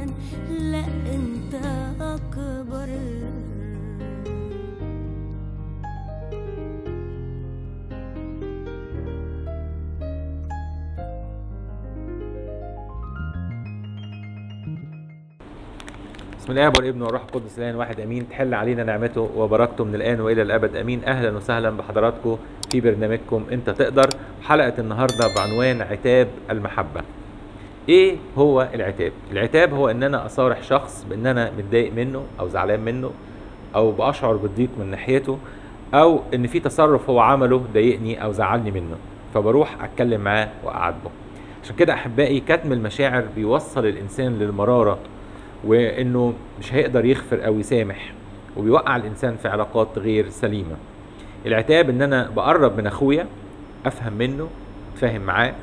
فلان، لا انت اكبر. بسم الله والابن والروح القدس الان واحد امين. تحل علينا نعمته وبركته من الان والى الابد امين. اهلا وسهلا بحضراتكم في برنامجكم انت تقدر. حلقه النهارده بعنوان عتاب المحبه. ايه هو العتاب؟ العتاب هو ان انا اصارح شخص بان انا متضايق منه او زعلان منه او باشعر بالضيق من ناحيته، او ان في تصرف هو عمله ضايقني او زعلني منه، فبروح اتكلم معاه واعاتبه. عشان كده احبائي كتم المشاعر بيوصل الانسان للمراره، وانه مش هيقدر يغفر او يسامح، وبيوقع الانسان في علاقات غير سليمه. العتاب ان انا بقرب من اخويا، افهم منه، اتفاهم معاه،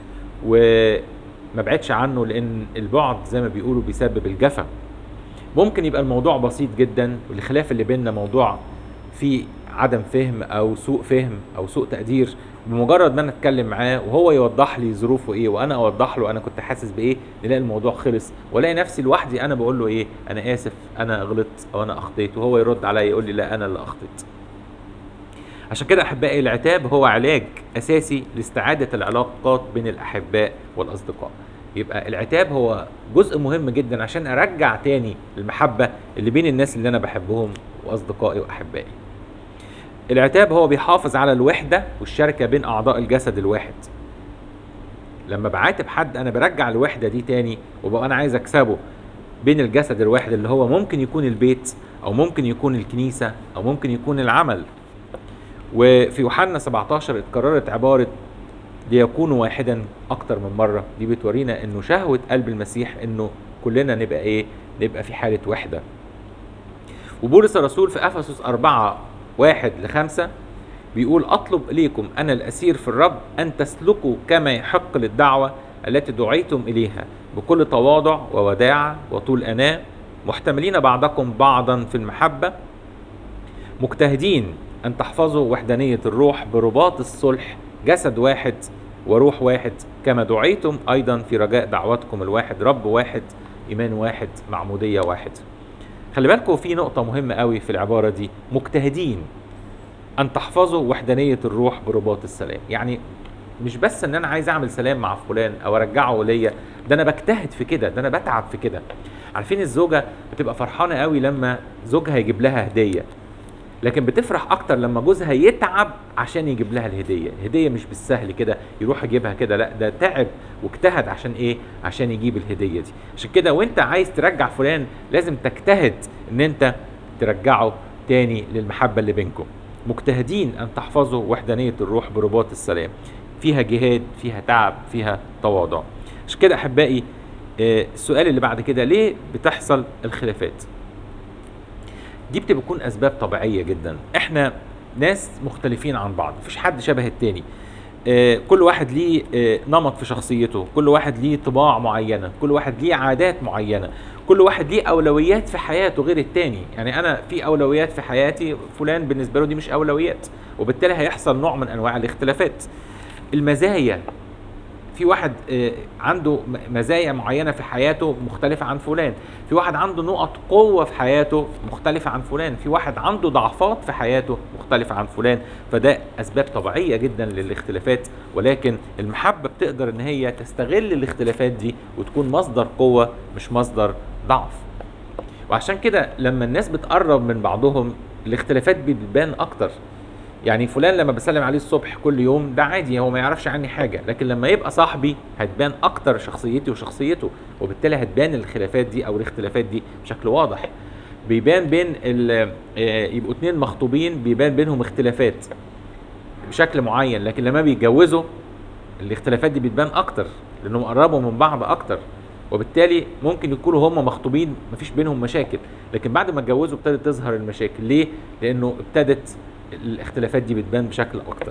وما بعدش عنه، لان البعد زي ما بيقولوا بيسبب الجفا. ممكن يبقى الموضوع بسيط جدا، والخلاف اللي بيننا موضوع فيه عدم فهم او سوء فهم او سوء تقدير، بمجرد ما انا اتكلم معاه وهو يوضح لي ظروفه ايه وانا اوضح له انا كنت حاسس بايه، نلاقي الموضوع خلص، والاقي نفسي لوحدي انا بقول له ايه، انا اسف، انا غلطت او انا اخطيت، وهو يرد عليا يقول لي لا انا اللي اخطيت. عشان كده احبائي العتاب هو علاج اساسي لاستعاده العلاقات بين الاحباء والاصدقاء. يبقى العتاب هو جزء مهم جدا عشان ارجع تاني المحبه اللي بين الناس اللي انا بحبهم واصدقائي واحبائي. العتاب هو بيحافظ على الوحده والشركه بين اعضاء الجسد الواحد. لما بعاتب حد انا برجع الوحده دي تاني، وبقى انا عايز اكسبه بين الجسد الواحد اللي هو ممكن يكون البيت او ممكن يكون الكنيسه او ممكن يكون العمل. وفي يوحنا 17 اتكررت عباره ليكونوا واحدا اكتر من مره. دي بتورينا انه شهوه قلب المسيح انه كلنا نبقى ايه، نبقى في حاله وحده. وبولس الرسول في افسس 4:1-5 بيقول اطلب اليكم انا الاسير في الرب ان تسلكوا كما يحق للدعوه التي دعيتم اليها بكل تواضع ووداعه وطول اناه، محتملين بعضكم بعضا في المحبه، مجتهدين ان تحفظوا وحدانيه الروح برباط الصلح، جسد واحد وروح واحد، كما دعيتم ايضا في رجاء دعوتكم الواحد، رب واحد، ايمان واحد، معموديه واحد. خلي بالكم في نقطه مهمه قوي في العباره دي، مجتهدين ان تحفظوا وحدانيه الروح برباط السلام. يعني مش بس ان انا عايز اعمل سلام مع فلان او ارجعه ليا، ده انا بجتهد في كده، ده انا بتعب في كده. عارفين الزوجه بتبقى فرحانه قوي لما زوجها يجيب لها هديه، لكن بتفرح اكتر لما جوزها يتعب عشان يجيب لها الهديه. الهديه مش بالسهل كده يروح يجيبها كده، لا ده تعب واجتهد عشان ايه، عشان يجيب الهديه دي. عشان كده وانت عايز ترجع فلان لازم تجتهد ان انت ترجعه تاني للمحبه اللي بينكم. مجتهدين ان تحفظوا وحدانيه الروح برباط السلام. فيها جهاد، فيها تعب، فيها تواضع. عشان كده احبائي السؤال اللي بعد كده، ليه بتحصل الخلافات؟ دي بتكون اسباب طبيعيه جدا. احنا ناس مختلفين عن بعض، مفيش حد شبه التاني. كل واحد ليه نمط في شخصيته، كل واحد ليه طباع معينه، كل واحد ليه عادات معينه، كل واحد ليه اولويات في حياته غير التاني. يعني انا في اولويات في حياتي، فلان بالنسبه له دي مش اولويات، وبالتالي هيحصل نوع من انواع الاختلافات. المزايا، في واحد عنده مزايا معينة في حياته مختلفة عن فلان، في واحد عنده نقط قوة في حياته مختلفة عن فلان، في واحد عنده ضعفات في حياته مختلفة عن فلان. فده أسباب طبيعية جدا للاختلافات، ولكن المحبة بتقدر إن هي تستغل الاختلافات دي وتكون مصدر قوة مش مصدر ضعف. وعشان كده لما الناس بتقرب من بعضهم الاختلافات بتبان أكتر. يعني فلان لما بسلم عليه الصبح كل يوم ده عادي، هو ما يعرفش عني حاجة، لكن لما يبقى صاحبي هتبان اكتر شخصيتي وشخصيته، وبالتالي هتبان الخلافات دي او الاختلافات دي بشكل واضح. بيبان بين يبقوا اتنين مخطوبين بيبان بينهم اختلافات بشكل معين، لكن لما بيتجوزوا الاختلافات دي بتبان اكتر لانهم قربوا من بعض اكتر، وبالتالي ممكن يكونوا هم مخطوبين مفيش بينهم مشاكل، لكن بعد ما اتجوزوا ابتدت تظهر المشاكل. ليه؟ لانه ابتدت الاختلافات دي بتبان بشكل اكتر.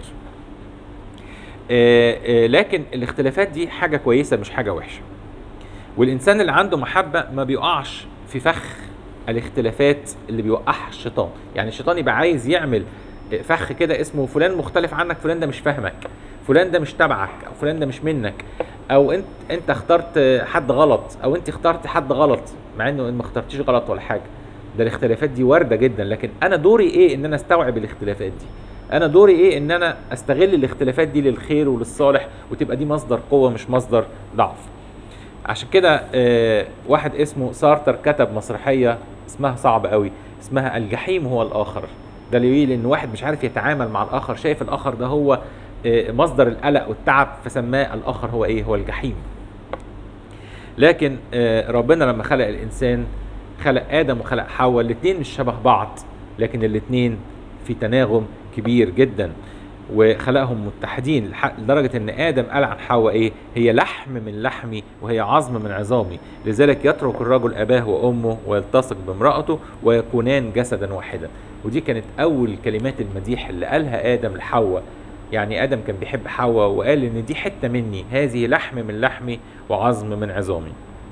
لكن الاختلافات دي حاجة كويسة مش حاجة وحشة. والانسان اللي عنده محبة ما بيقعش في فخ الاختلافات اللي بيوقعها الشيطان. يعني الشيطان يبقى عايز يعمل فخ كده اسمه فلان مختلف عنك، فلان ده مش فاهمك، فلان ده مش تبعك، او فلان ده مش منك، او انت اخترت حد غلط، او انت اخترت حد غلط، مع انه ما اخترتيش غلط ولا حاجه. ده الاختلافات دي وارده جدا، لكن انا دوري ايه؟ ان انا استوعب الاختلافات دي. انا دوري ايه؟ ان انا استغل الاختلافات دي للخير وللصالح، وتبقى دي مصدر قوه مش مصدر ضعف. عشان كده واحد اسمه سارتر كتب مسرحيه اسمها صعب قوي، اسمها الجحيم هو الاخر. ده اللي يقول ان واحد مش عارف يتعامل مع الاخر، شايف الاخر ده هو مصدر القلق والتعب، فسماه الاخر هو ايه؟ هو الجحيم. لكن ربنا لما خلق الانسان خلق ادم وخلق حواء، الاثنين مش شبه بعض، لكن الاثنين في تناغم كبير جدا، وخلقهم متحدين لدرجه ان ادم قال عن حواء ايه؟ هي لحم من لحمي وهي عظم من عظامي، لذلك يترك الرجل اباه وامه ويلتصق بامراته ويكونان جسدا واحدا. ودي كانت اول كلمات المديح اللي قالها ادم لحواء. يعني ادم كان بيحب حواء وقال ان دي حته مني، هذه لحم من لحمي وعظم من عظامي.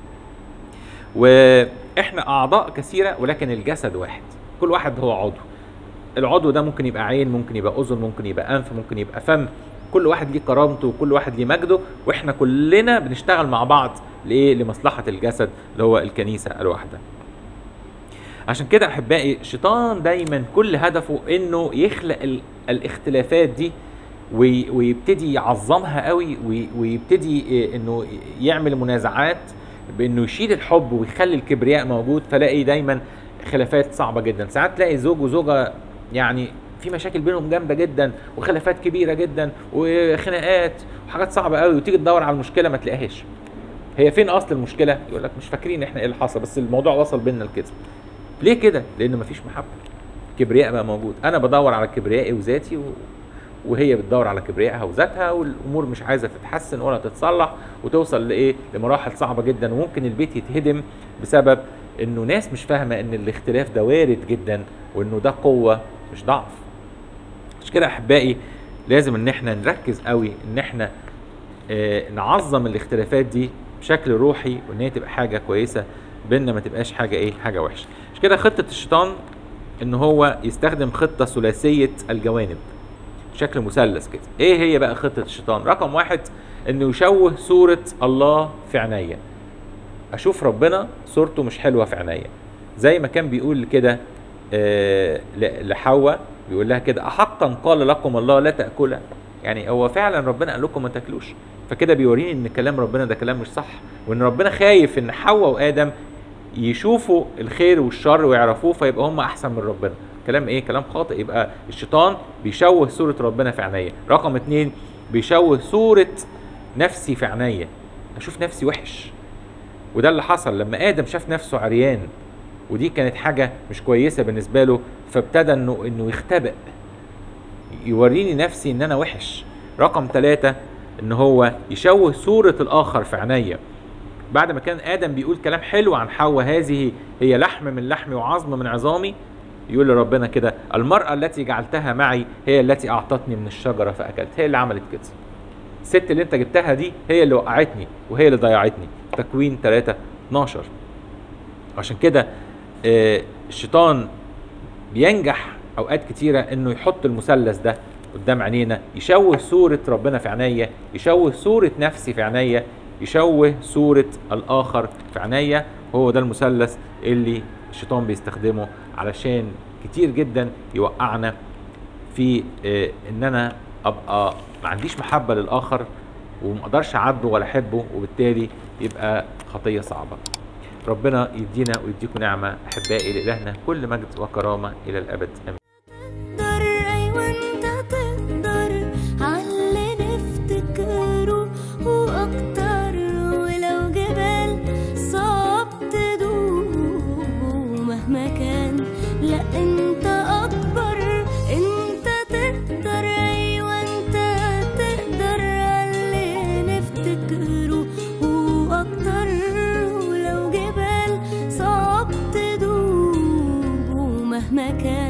واحنا اعضاء كثيره ولكن الجسد واحد، كل واحد هو عضو. العضو ده ممكن يبقى عين، ممكن يبقى اذن، ممكن يبقى انف، ممكن يبقى فم. كل واحد ليه كرامته وكل واحد ليه مجده، واحنا كلنا بنشتغل مع بعض لايه؟ لمصلحه الجسد اللي هو الكنيسه الواحده. عشان كده احبائي الشيطان دايما كل هدفه انه يخلق الاختلافات دي ويبتدي يعظمها قوي، ويبتدي انه يعمل منازعات بانه يشيل الحب ويخلي الكبرياء موجود. فلاقي دايما خلافات صعبه جدا. ساعات تلاقي زوج وزوجه يعني في مشاكل بينهم جامده جدا وخلافات كبيره جدا وخناقات وحاجات صعبه قوي، وتيجي تدور على المشكله ما تلاقيهاش. هي فين اصل المشكله؟ يقول لك مش فاكرين احنا ايه اللي حصل، بس الموضوع وصل بيننا لكده. ليه كده؟ لان مفيش محبه، كبرياء بقى موجود. انا بدور على كبريائي وذاتي وهي بتدور على كبريائها وذاتها، والامور مش عايزه تتحسن ولا تتصلح، وتوصل لايه؟ لمراحل صعبه جدا، وممكن البيت يتهدم بسبب انه ناس مش فاهمه ان الاختلاف ده وارد جدا، وانه ده قوه مش ضعف. مش كده احبائي لازم ان احنا نركز قوي ان احنا نعظم الاختلافات دي بشكل روحي، وان هي تبقى حاجه كويسه بيننا، ما تبقاش حاجه ايه؟ حاجه وحشه. مش كده خطه الشيطان ان هو يستخدم خطه ثلاثيه الجوانب، شكل مثلث كده. ايه هي بقى خطه الشيطان؟ رقم واحد انه يشوه صوره الله في عينيا، اشوف ربنا صورته مش حلوه في عينيا. زي ما كان بيقول كده لحواء، بيقول لها كده احقا قال لكم الله لا تاكلا؟ يعني هو فعلا ربنا قال لكم ما تاكلوش؟ فكده بيوريني ان كلام ربنا ده كلام مش صح، وان ربنا خايف ان حواء وادم يشوفوا الخير والشر ويعرفوه فيبقى هم احسن من ربنا. كلام ايه؟ كلام خاطئ. يبقى الشيطان بيشوه صورة ربنا في عينيا. رقم اتنين بيشوه صورة نفسي في عينيا، اشوف نفسي وحش. وده اللي حصل لما ادم شاف نفسه عريان، ودي كانت حاجة مش كويسة بالنسبة له، فابتدى انه يختبئ، يوريني نفسي ان انا وحش. رقم ثلاثة ان هو يشوه صورة الاخر في عينيا. بعد ما كان ادم بيقول كلام حلو عن حواء، هذه هي لحم من لحمي وعظم من عظامي، يقول لربنا كده المرأة التي جعلتها معي هي التي اعطتني من الشجرة فاكلت. هي اللي عملت كده، الست اللي انت جبتها دي هي اللي وقعتني وهي اللي ضيعتني. تكوين 3:12. عشان كده الشيطان بينجح اوقات كتيرة انه يحط المثلث ده قدام عينينا، يشوه صورة ربنا في عينيا، يشوه صورة نفسي في عينيا، يشوه صورة الآخر في عينيا. هو ده المثلث اللي الشيطان بيستخدمه علشان كتير جدا يوقعنا في ان انا ابقى ما عنديش محبة للآخر ومقدرش اعده ولا احبه، وبالتالي يبقى خطية صعبة. ربنا يدينا ويديكم نعمة احبائي. لإلهنا كل مجد وكرامة الى الابد امين. مكان